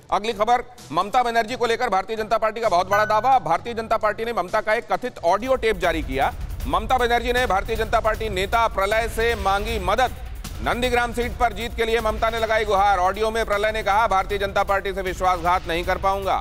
अगली खबर, ममता बनर्जी को लेकर भारतीय जनता पार्टी का बहुत बड़ा दावा। भारतीय जनता पार्टी ने ममता का एक कथित ऑडियो टेप जारी किया। ममता बनर्जी ने भारतीय जनता पार्टी नेता प्रलय से मांगी मदद। नंदीग्राम सीट पर जीत के लिए ममता ने लगाई गुहार। ऑडियो में प्रलय ने कहा, भारतीय जनता पार्टी से विश्वासघात नहीं कर पाऊंगा।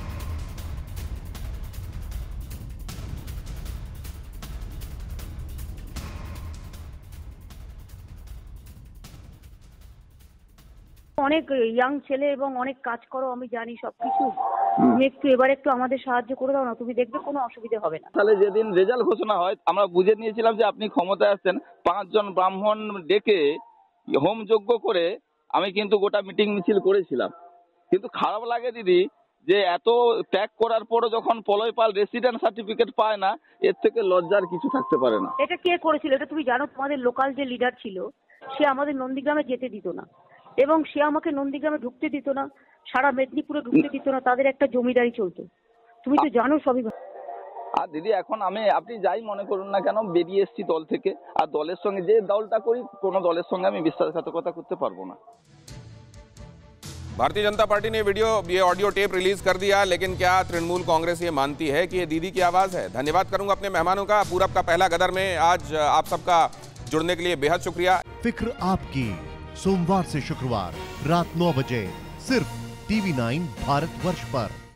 অনেক ইয়াং ছেলে এবং অনেক কাজ করো, আমি জানি সবকিছু। তুমি একটু আমাদের সাহায্য করে দাও না, তুমি দেখবে কোনো অসুবিধা হবে না। তাহলে যেদিন রেজাল্ট ঘোষণা হয় আমরা বুঝে নিয়েছিলাম যে আপনি ক্ষমতায় আসছেন। 5 জন ব্রাহ্মণ ডেকে হোম যজ্ঞ করে আমি কিন্তু গোটা মিটিং মিছিল করেছিলাম। কিন্তু খারাপ লাগে দিদি যে এত ত্যাগ করার পরও যখন প্রলয় পাল রেসিডেন্ট সার্টিফিকেট পায় না, এর থেকে লজ্জার কিছু থাকতে পারে না। এটা কে করেছিল? এটা তুমি জানো? তোমাদের লোকাল যে লিডার ছিল সে আমাদের নন্দীগ্রামে যেতে দিত না, এবং সে আমাকে নন্দীগ্রামে ঢুকতে দিত না, সারা মেদিনীপুরে ঢুকতে দিত না। তাদের একটা জমিদারি চলতো, তুমি তো জানো সবই। আর দিদি এখন আপনি যাই মনে করুন না কেন, বেরিয়ে এসেছি দল থেকে। আর দলের সঙ্গে যে দলটা করি, কোনো দলের সঙ্গে আমি বিশ্বাসঘাতকতা করতে পারবো না। भारतीय जनता पार्टी ने ये ऑडियो टेप रिलीज कर दिया, लेकिन क्या तृणमूल कांग्रेस ये मानती है कि ये दीदी की आवाज है? धन्यवाद करूंगा अपने मेहमानों का। पूरब का पहला गदर में आज आप सबका जुड़ने के लिए बेहद शुक्रिया। फिक्र आपकी, सोमवार से शुक्रवार रात 9 बजे सिर्फ TV9 भारतवर्ष पर।